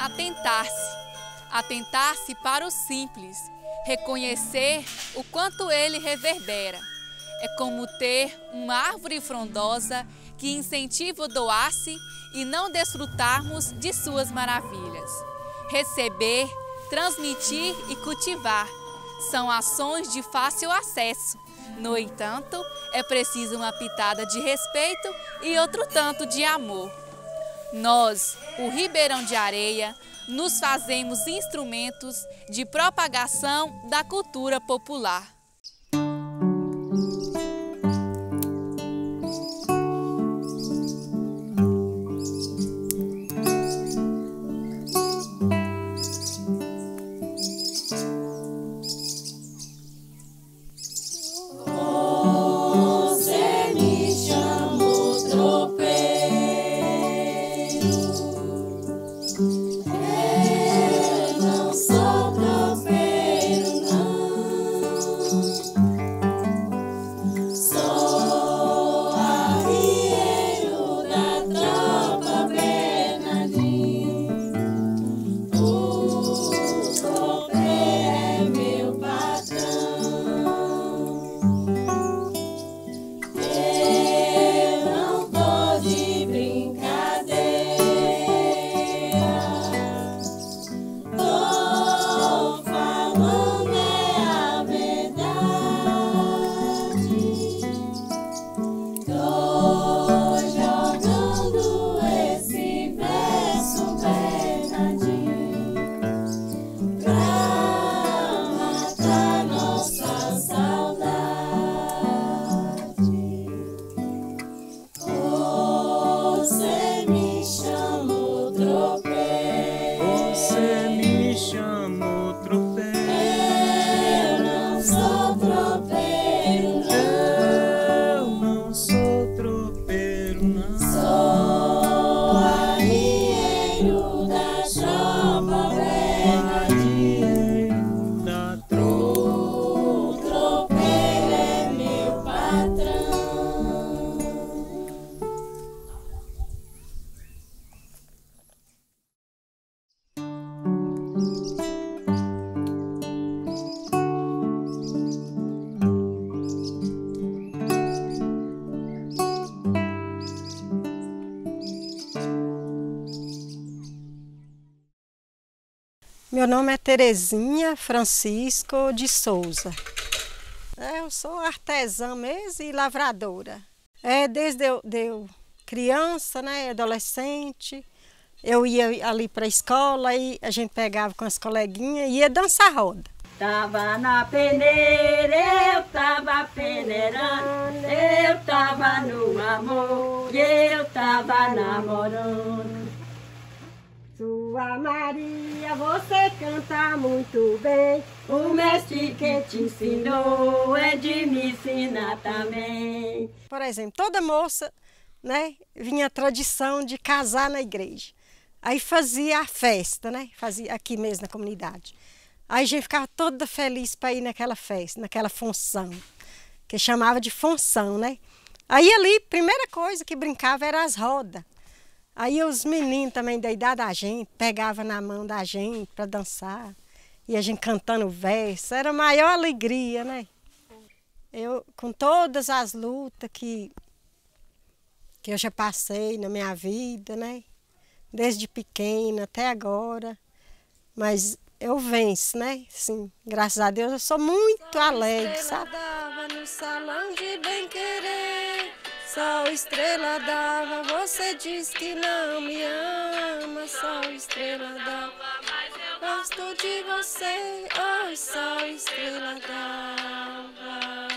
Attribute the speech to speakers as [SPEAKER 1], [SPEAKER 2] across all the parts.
[SPEAKER 1] atentar-se para o simples, reconhecer o quanto ele reverbera. É como ter uma árvore frondosa que incentiva o doar-se e não desfrutarmos de suas maravilhas. Receber, transmitir e cultivar são ações de fácil acesso. No entanto, é preciso uma pitada de respeito e outro tanto de amor. Nós, o Ribeirão de Areia, nos fazemos instrumentos de propagação da cultura popular.
[SPEAKER 2] Meu nome é Terezinha Francisco de Souza. Eu sou artesã mesmo e lavradora. Desde eu criança, né, adolescente, eu ia ali para a escola e a gente pegava com as coleguinhas e ia dançar roda.
[SPEAKER 3] Tava na peneira, eu tava peneirando, eu tava no amor, eu tava namorando. Sua Maria, você canta muito bem, o mestre que te ensinou é de me ensinar também.
[SPEAKER 2] Por exemplo, toda moça, né, vinha a tradição de casar na igreja. Aí fazia a festa, né, fazia aqui mesmo na comunidade. Aí a gente ficava toda feliz para ir naquela festa, naquela função, que chamava de função, né. Aí ali, primeira coisa que brincava era as rodas. Aí os meninos também da idade da gente pegavam na mão da gente para dançar. E a gente cantando verso, era a maior alegria, né? Eu, com todas as lutas que eu já passei na minha vida, né? Desde pequena até agora. Mas eu venço, né? Sim, graças a Deus eu sou muito alegre, sabe? No salão de bem-querer. Sol, estrela d'alva, você diz que não me ama. Sol, estrela d'alva, mas eu gosto de você. Oh, sol, estrela d'alva.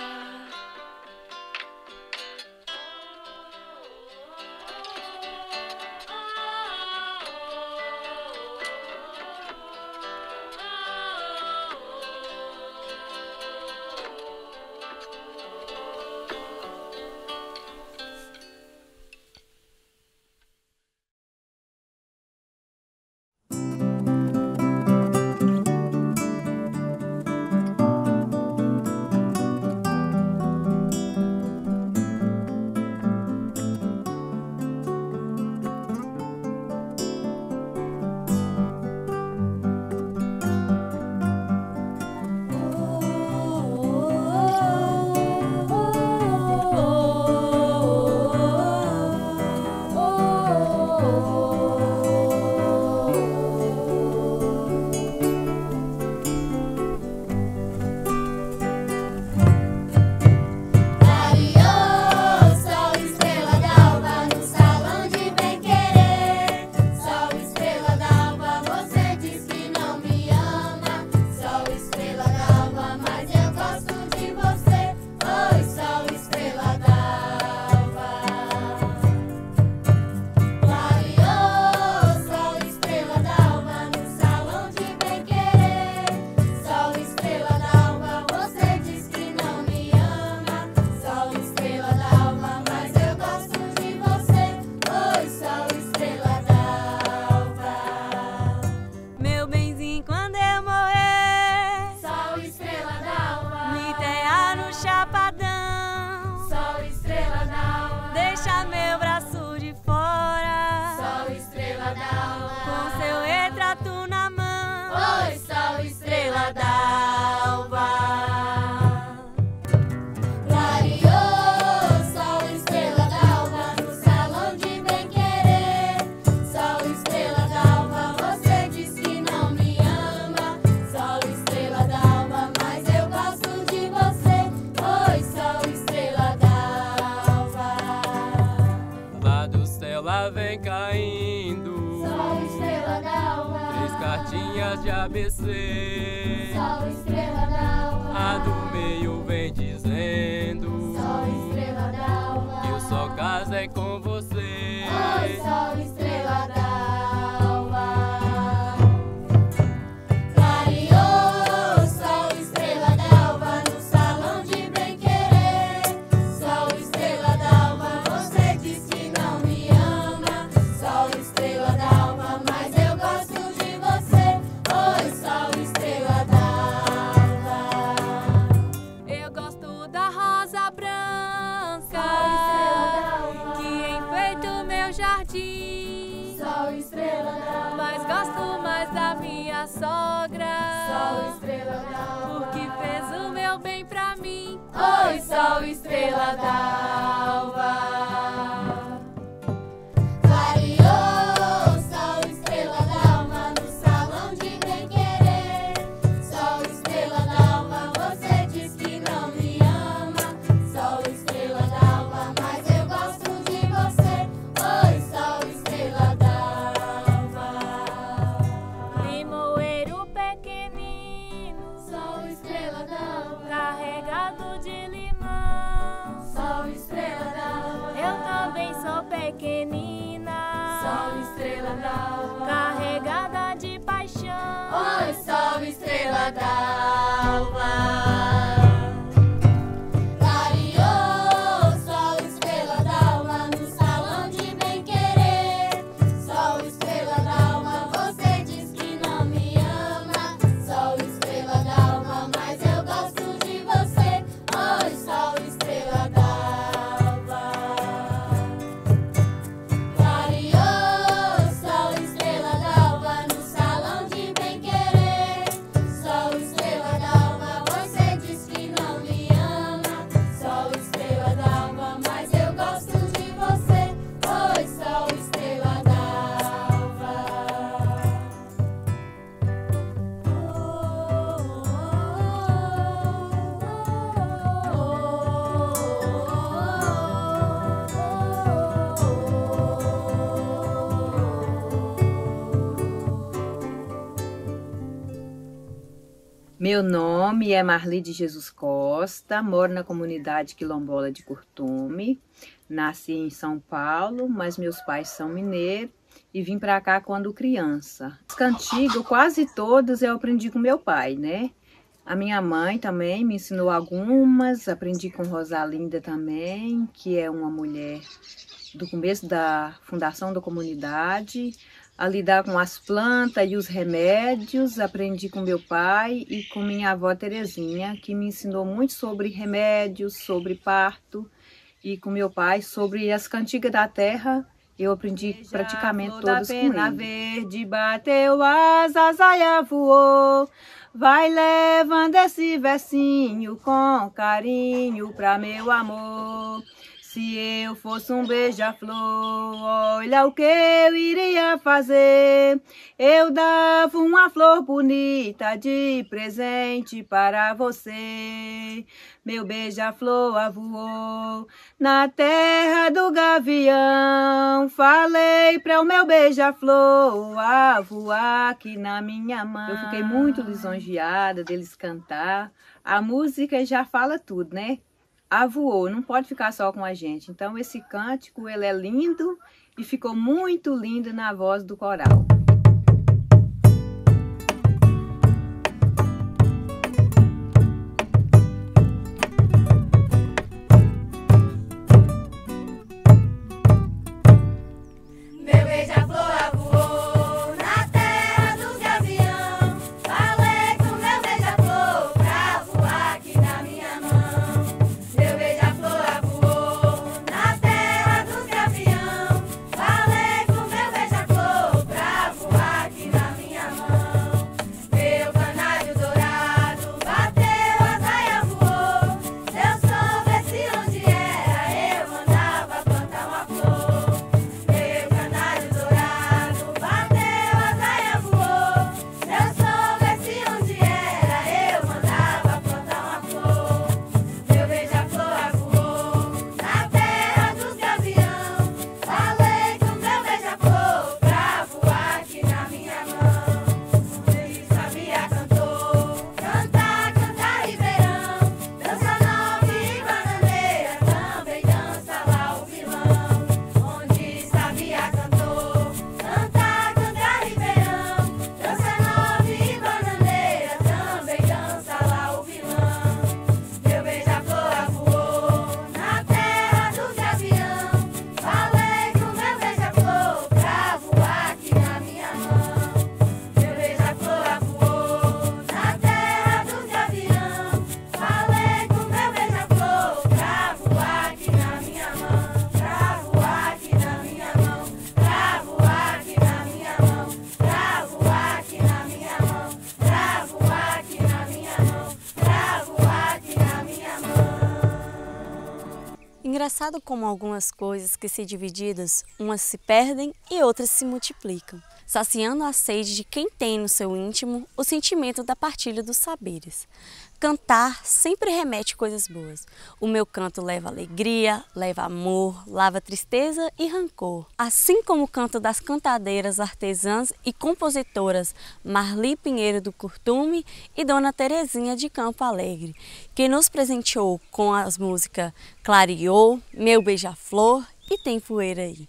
[SPEAKER 4] estrela vem caindo.
[SPEAKER 5] Sol, estrela d'alva.
[SPEAKER 4] 3 cartinhas de ABC.
[SPEAKER 5] Sol, estrela d'alva.
[SPEAKER 4] A do meio vem dizendo.
[SPEAKER 5] Sol, estrela d'alva.
[SPEAKER 4] Que eu só casei com você.
[SPEAKER 5] Oi, sol, estrela d'alva. Clareou, sol, estrela d'alva, no salão de bem-querer. Sol, estrela d'alva, você diz que não me ama. Sol, estrela d'alva, mas eu gosto de você. Oi, sol, estrela d'alva.
[SPEAKER 1] Eu gosto da rosa branca
[SPEAKER 5] Sol, estrela d'alva.
[SPEAKER 1] que enfeita o meu jardim.
[SPEAKER 5] Sol, estrela d'alva.
[SPEAKER 1] Mas gosto mais da minha sogra,
[SPEAKER 5] Sol, estrela d'alva.
[SPEAKER 1] porque fez o meu bem pra mim.
[SPEAKER 5] Oi, sol, estrela d'alva. Clareou, sol, estrela d'alva, no salão de bem-querer. Sol, estrela d'alva, você diz que não me ama. Sol, estrela d'alva, mas eu gosto de você. Oi, sol, estrela d'alva.
[SPEAKER 1] Limoeiro pequenino,
[SPEAKER 5] Sol, estrela d'alva.
[SPEAKER 1] carregado de limão.
[SPEAKER 5] Sol, estrela d'alva.
[SPEAKER 1] Eu também sou pequenina,
[SPEAKER 5] Sol, estrela d'alva.
[SPEAKER 1] carregada de paixão.
[SPEAKER 5] Oi, sol, estrela d'alva. Clareou, sol, estrela d'alva, no salão de bem-querer. Sol, estrela d'alva, você diz que não me ama. Sol, estrela d'alva, mas eu gosto de você. Oi, sol, estrela d'alva. Clareou, sol, estrela d'alva, no salão de bem-querer. Sol, estrela d'alva, você diz que não me ama. Sol, estrela d'alva, mas eu gosto de você. Oi, sol, estrela d'alva.
[SPEAKER 6] Meu nome é Marli de Jesus Costa, moro na comunidade quilombola de Curtume. Nasci em São Paulo, mas meus pais são mineiros e vim para cá quando criança. As cantigas, quase todas, eu aprendi com meu pai, né? A minha mãe também me ensinou algumas, aprendi com Rosalinda também, que é uma mulher do começo da fundação da comunidade. A lidar com as plantas e os remédios, aprendi com meu pai e com minha avó Terezinha, que me ensinou muito sobre remédios, sobre parto, e com meu pai sobre as cantigas da terra, eu aprendi praticamente todas com ele. A verde bateu asas, aia voou, vai levando esse versinho com carinho pra meu amor. Se eu fosse um beija-flor, olha o que eu iria fazer. Eu dava uma flor bonita de presente para você. Meu beija-flor voou na terra do gavião. Falei para o meu beija-flor voar aqui na minha mão. Eu fiquei muito lisonjeada deles cantar. A música já fala tudo, né? Voou, não pode ficar só com a gente. Então esse cântico, ele é lindo e ficou muito lindo na voz do coral.
[SPEAKER 5] Meu beija-flor voou na terra do gavião. Falei com meu beija-flor pra voar aqui na minha mão. Meu beija-flor voou na terra do gavião. Falei com meu beija-flor pra voar.
[SPEAKER 7] engraçado como algumas coisas que se divididas, umas se perdem e outras se multiplicam, saciando a sede de quem tem no seu íntimo o sentimento da partilha dos saberes. Cantar sempre remete coisas boas. O meu canto leva alegria, leva amor, lava tristeza e rancor. Assim como o canto das cantadeiras artesãs e compositoras Marli Pinheiro do Curtume e Dona Terezinha de Campo Alegre, que nos presenteou com as músicas Clareou, Meu Beija-Flor e Tem Poeira Aí.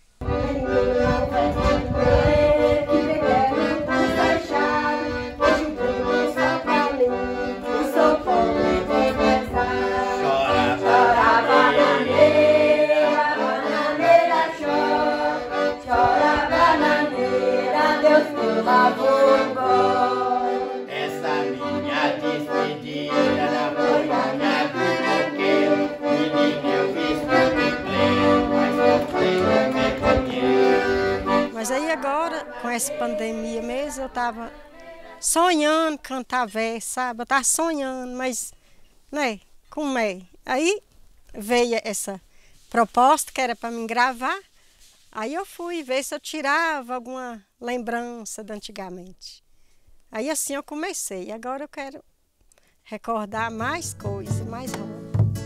[SPEAKER 8] Essa minha despedida na boiada do coqueiro, menina, eu vesti de pleno, mas não tenho me conheço.
[SPEAKER 2] Mas aí agora, com essa pandemia mesmo, eu tava sonhando cantar verso, sabe? Eu tava sonhando, mas, né, como é? Aí veio essa proposta que era para mim gravar, aí eu fui ver se eu tirava alguma lembrança de antigamente. Aí assim eu comecei, agora eu quero recordar mais coisas, mais roda.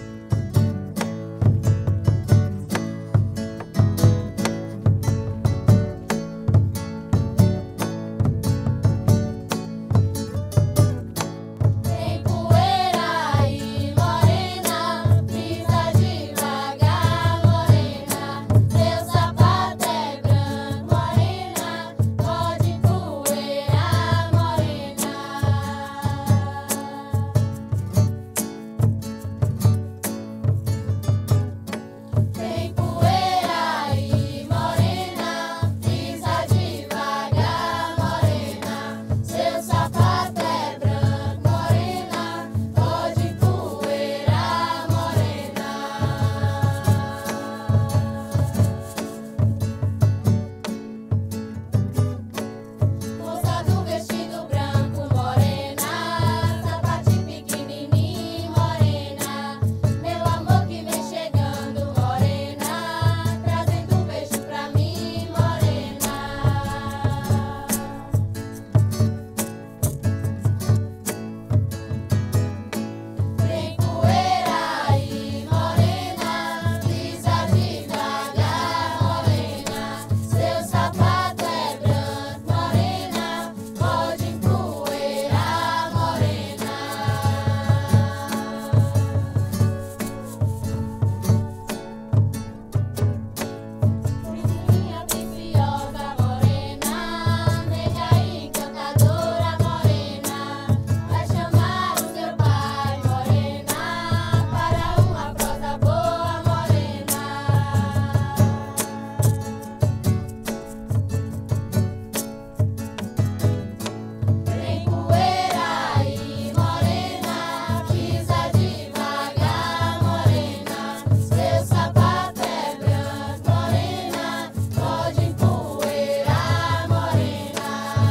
[SPEAKER 5] Tem poeira aí, morena, pisa devagar, morena. Seu sapato é branco, morena, pode poeira, morena. Tem poeira aí, morena, pisa devagar, morena. Seu sapato é branco, morena, pode poeira, morena. Moça do vestido branco, morena, sapatinho pequenininho, morena. Meu amor que vem chegando, morena, trazendo um beijo pra mim, morena. Tem poeira aí, morena, pisa devagar, morena. Seu sapato é branco, morena, pode empoeirar, morena. Minha vibriosa, morena, nega encantadora, morena. Vai chamar o seu pai, morena, para uma prosa boa, morena. Tem poeira aí, morena, pisa devagar, morena. Seu sapato é branco, morena, pode empoeirar, morena.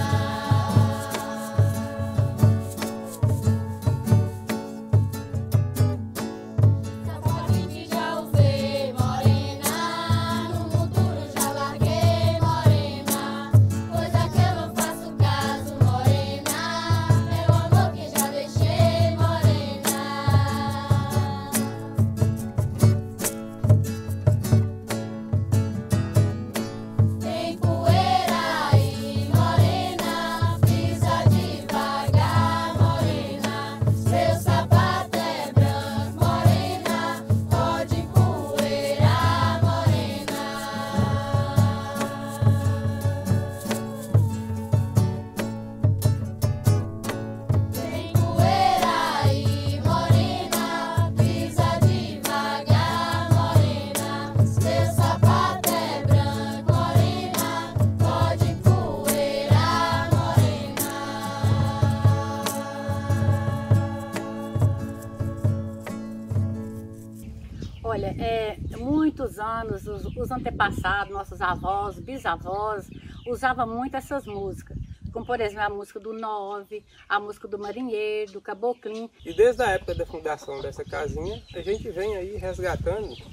[SPEAKER 5] Sapatinho que já usei, morena, no futuro já larguei, morena. Coisa que eu não faço caso, morena, meu amor que já deixei, morena. Tem poeira aí, morena, pisa devagar, morena. Seu sapato é branco, morena, pode empoeirar, morena. Tem poeira aí, morena, pisa devagar, morena. Seu sapato é branco, morena, pode empoeirar, morena.
[SPEAKER 9] Olha, muitos anos, os antepassados, nossos avós, bisavós, usavam muito essas músicas. Como, por exemplo, a música do Nove, a música do Marinheiro, do Caboclinho.
[SPEAKER 10] E desde a época da fundação dessa casinha, a gente vem aí resgatando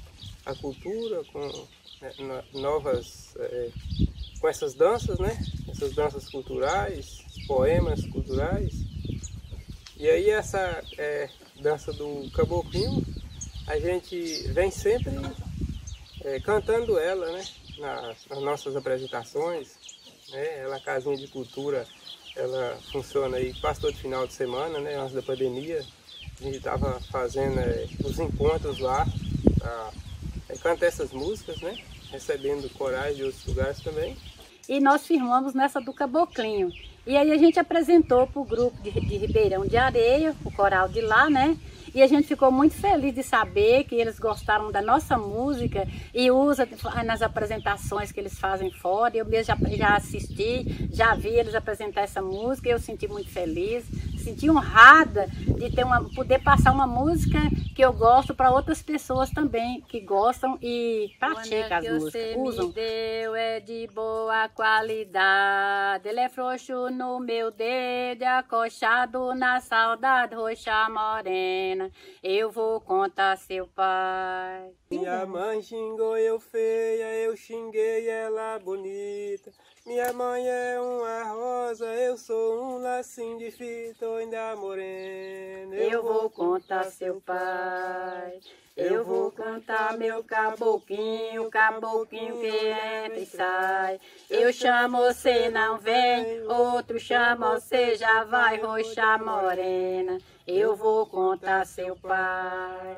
[SPEAKER 10] a cultura, com novas, com essas danças, né? Essas danças culturais, poemas culturais. E aí essa dança do caboclinho, a gente vem sempre cantando ela, né? Nas nossas apresentações, né? Ela, a casinha de cultura, ela funciona aí quase todo final de semana, né? Antes da pandemia, a gente estava fazendo os encontros lá, cantar essas músicas, né? Recebendo corais de outros lugares também.
[SPEAKER 9] E nós firmamos nessa do Caboclinho. E aí a gente apresentou para o grupo de Ribeirão de Areia, o coral de lá, né? E a gente ficou muito feliz de saber que eles gostaram da nossa música e usa nas apresentações que eles fazem fora. Eu mesmo já assisti, já vi eles apresentar essa música e eu senti muito feliz. Senti honrada de poder passar uma música que eu gosto para outras pessoas também que gostam e praticam as músicas. Usam. Me deu é de boa qualidade, ele é frouxo no meu dedo, acochado na saudade, roxa morena. Eu vou contar seu pai.
[SPEAKER 10] Minha mãe xingou eu feia, eu xinguei ela bonita. Minha mãe é uma rosa, eu sou um lacinho de fita, ainda morena.
[SPEAKER 9] Eu vou contar seu pai. Eu vou cantar meu caboclinho, caboclinho que entra e sai. Eu chamo, você não vem, outro chama, você já vai, roxa morena. Eu vou contar seu pai.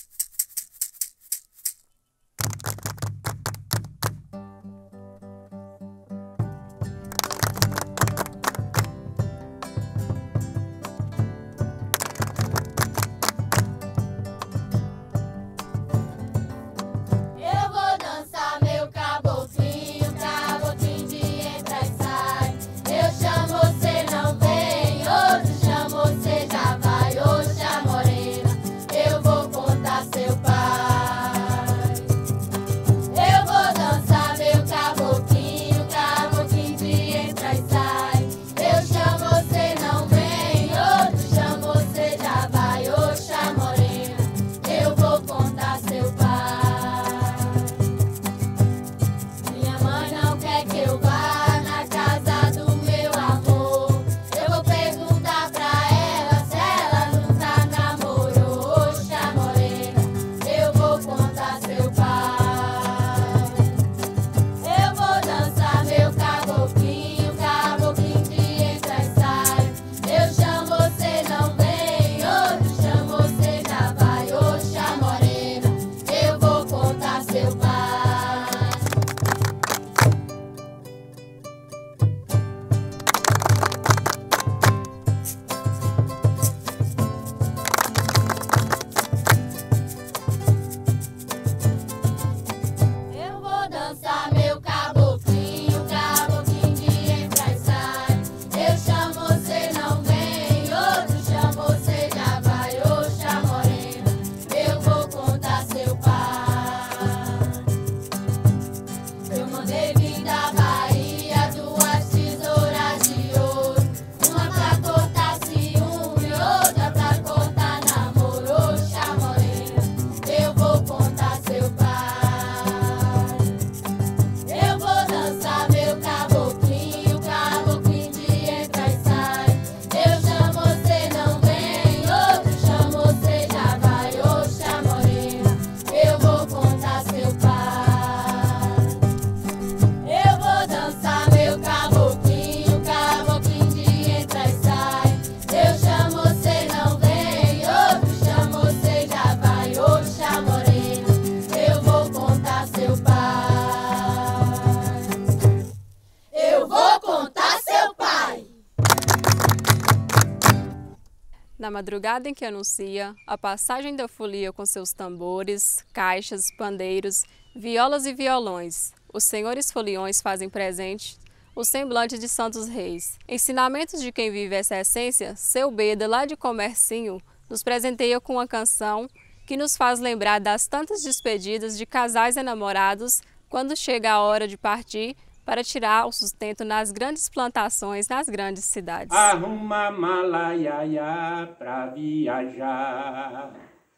[SPEAKER 11] Na madrugada em que anuncia a passagem da folia com seus tambores, caixas, pandeiros, violas e violões, os senhores foliões fazem presente o semblante de Santos Reis. Ensinamentos de quem vive essa essência, seu Beda, lá de Comercinho, nos presenteia com uma canção que nos faz lembrar das tantas despedidas de casais enamorados quando chega a hora de partir para tirar o sustento nas grandes plantações, nas grandes cidades.
[SPEAKER 8] Arruma mala, iaiá, pra viajar.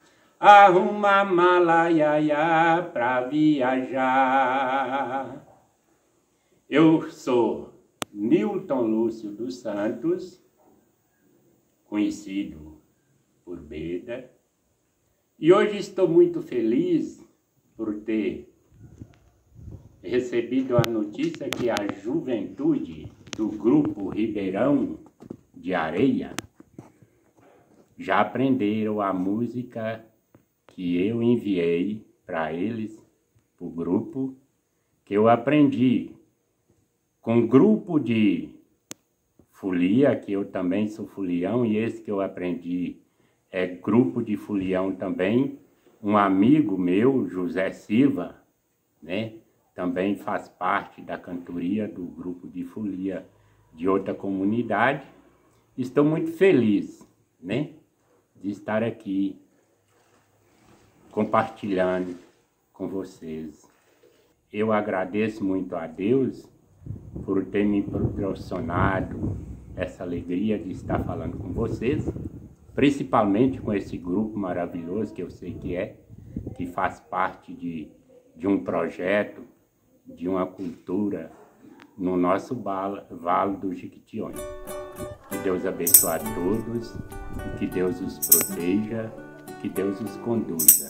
[SPEAKER 12] arruma a mala, iaiá, pra viajar. Eu sou Nilton Lúcio dos Santos, conhecido por Beda, e hoje estou muito feliz por ter recebido a notícia que a juventude do grupo Ribeirão de Areia já aprenderam a música que eu enviei para eles, para o grupo, que eu aprendi com um grupo de folia, que eu também sou folião, e esse que eu aprendi é grupo de folião também. Um amigo meu, José Silva, né, também faz parte da cantoria do grupo de folia de outra comunidade. Estou muito feliz, né, de estar aqui compartilhando com vocês. Eu agradeço muito a Deus por ter me proporcionado essa alegria de estar falando com vocês, principalmente com esse grupo maravilhoso que eu sei que faz parte de um projeto, de uma cultura no nosso Vale do Jequitinhonha. Que Deus abençoe a todos, que Deus os proteja, que Deus os conduza.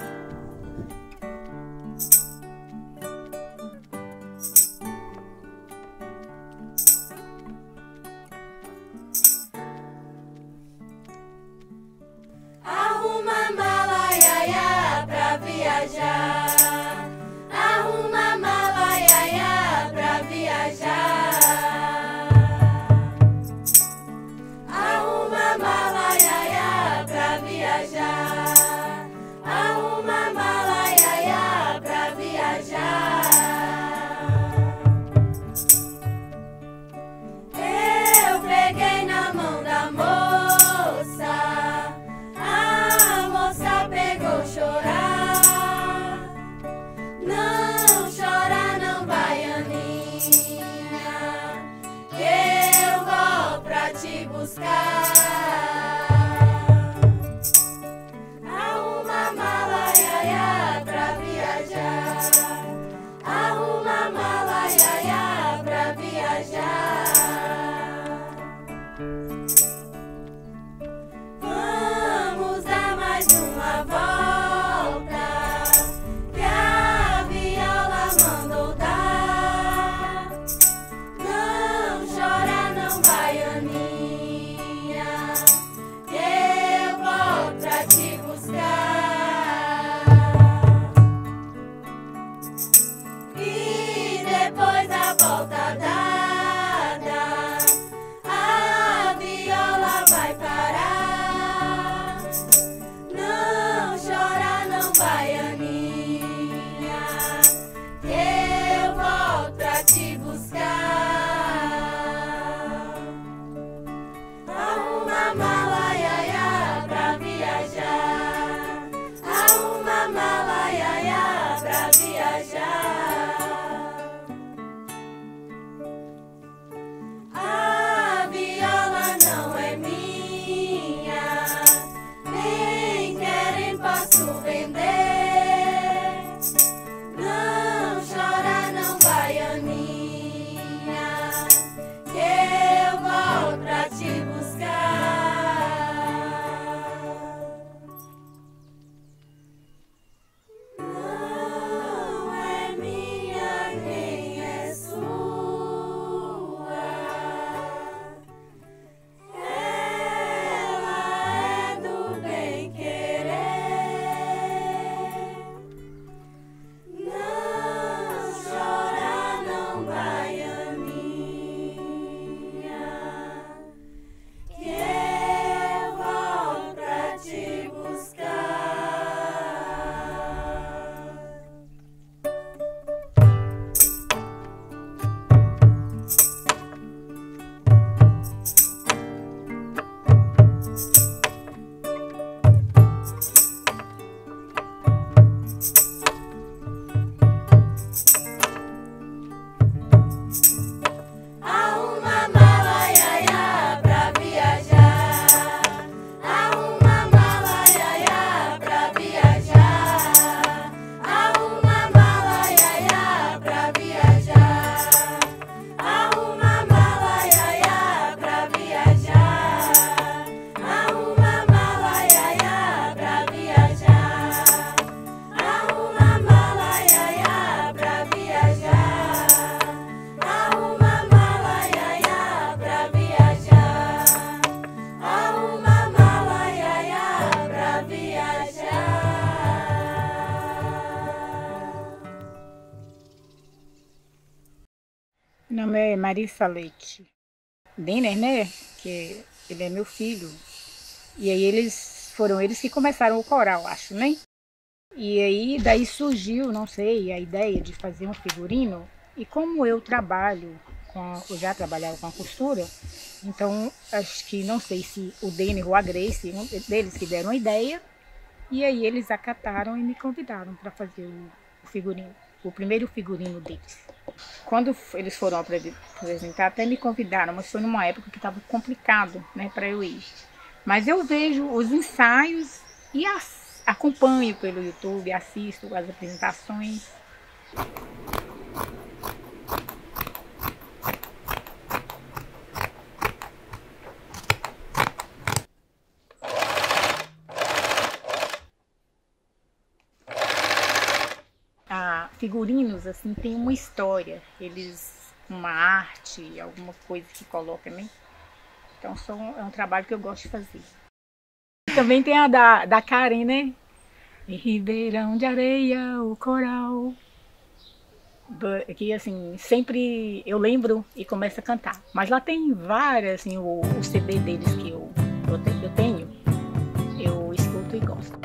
[SPEAKER 5] Arruma a mala, iaiá, pra viajar. Arruma a mala, iaiá, pra viajar. Arruma a mala, iaiá, pra viajar. Arruma a mala, iaiá, pra viajar. Eu peguei na mão da moça, a moça pegou chorar. Não chora não, baianinha, que eu vou pra te buscar. Arruma a mala, iaiá, pra viajar. Arruma a mala, iaiá, pra viajar. Vamos dar mais uma volta, que a viola mandou dar. Não chora não, baianinha, que eu vou pra te buscar. E depois a
[SPEAKER 13] Meu nome é Marissa Leite. Denner, né? Que ele é meu filho. E aí foram eles que começaram o coral, acho, né? E aí daí surgiu, não sei, a ideia de fazer um figurino. E como eu eu já trabalhava com a costura, então acho que não sei se o Denner ou a Grace, um deles que deram a ideia. E aí eles acataram e me convidaram para fazer o figurino, o primeiro figurino deles. Quando eles foram apresentar, até me convidaram, mas foi numa época que estava complicado, né, para eu ir. Mas eu vejo os ensaios e acompanho pelo YouTube, assisto as apresentações. Figurinos, assim, tem uma história, uma arte, alguma coisa que coloca, né? Então é um trabalho que eu gosto de fazer. Também tem a da Karen, né? Em Ribeirão de Areia, o coral. Que, assim, sempre eu lembro e começo a cantar. Mas lá tem várias, assim, o CD deles que eu tenho, eu escuto e gosto.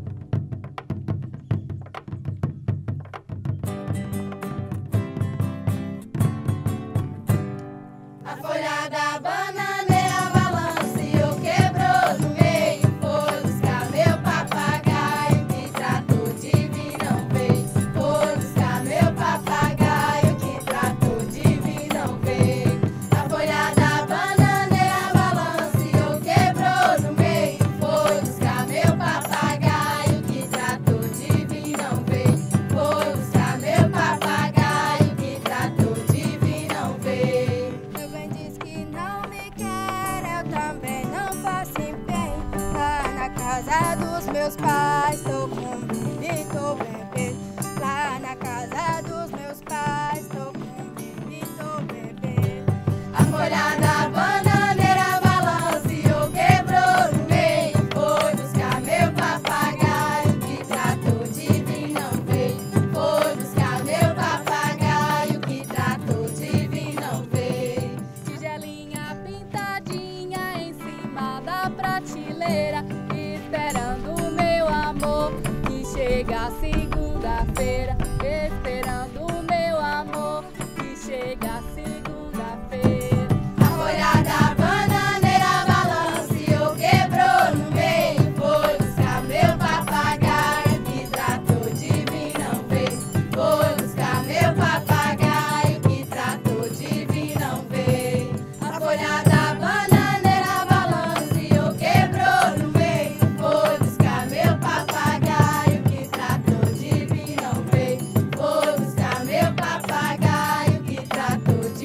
[SPEAKER 5] Meus pais, tô com bebê, tô bebê. Lá na casa dos meus pais, tô com bebê, tô bebê. A folha da bananeira balanceou, quebrou no meio. Foi buscar meu papagaio, que tratou de vir, não veio. Foi buscar meu papagaio, que tratou de vir, não veio. Tigelinha pintadinha em cima da prateleira, esperando que chega segunda-feira, esperando o meu amor, que chega segunda-feira. A folha da bananeira balanceou, quebrou no meio. Foi buscar meu papagaio, que tratou de vir, não veio. Foi buscar meu papagaio, que tratou de vir, não veio. A folha da bananeira balanceou, quebrou no meio. Foi buscar meu papagaio, que tratou de vir, não veio. Foi buscar meu papagaio, que tratou de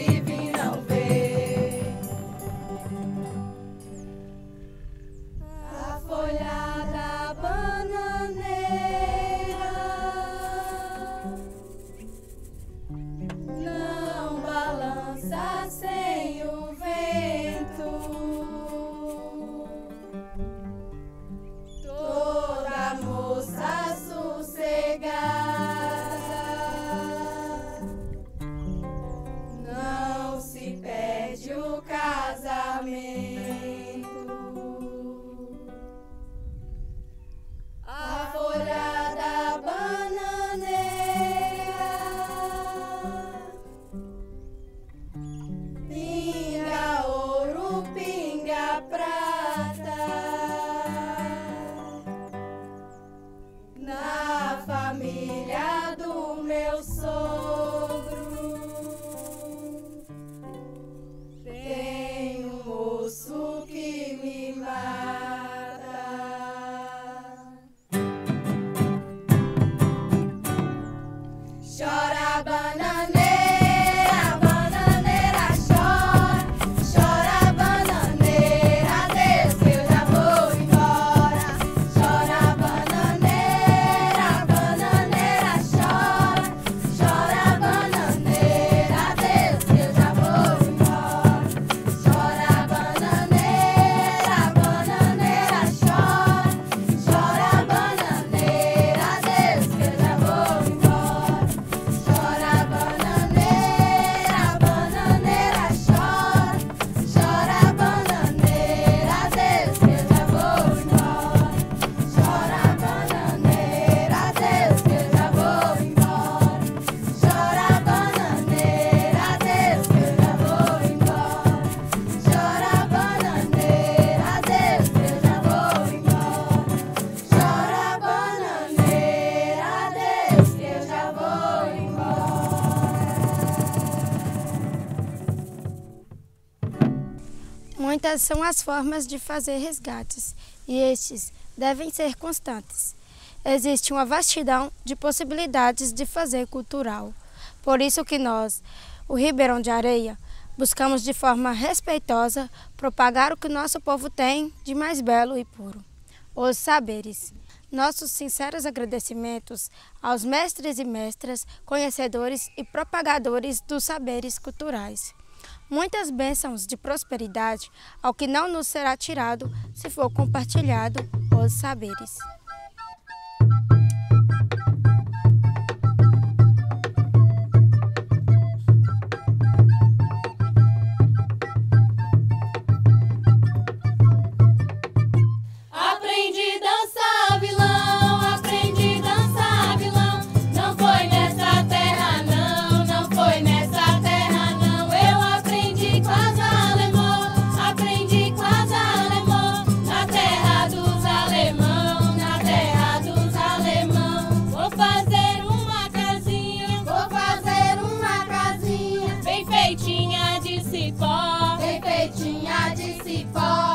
[SPEAKER 14] Muitas são as formas de fazer resgates, e estes devem ser constantes. Existe uma vastidão de possibilidades de fazer cultural. Por isso que nós, o Ribeirão de Areia, buscamos de forma respeitosa propagar o que nosso povo tem de mais belo e puro, os saberes. Nossos sinceros agradecimentos aos mestres e mestras, conhecedores e propagadores dos saberes culturais. Muitas bênçãos de prosperidade ao que não nos será tirado se for compartilhado os saberes.
[SPEAKER 5] Aprendi a dançar vilão, aprendi a dançar vilão. Não foi nessa terra não, não foi nessa terra não. Eu aprendi com as alemãs, aprendi com as alemãs. Na terra dos alemãos, na terra dos alemãos. Vou fazer uma casinha bem feitinha de cipó, bem feitinha de cipó.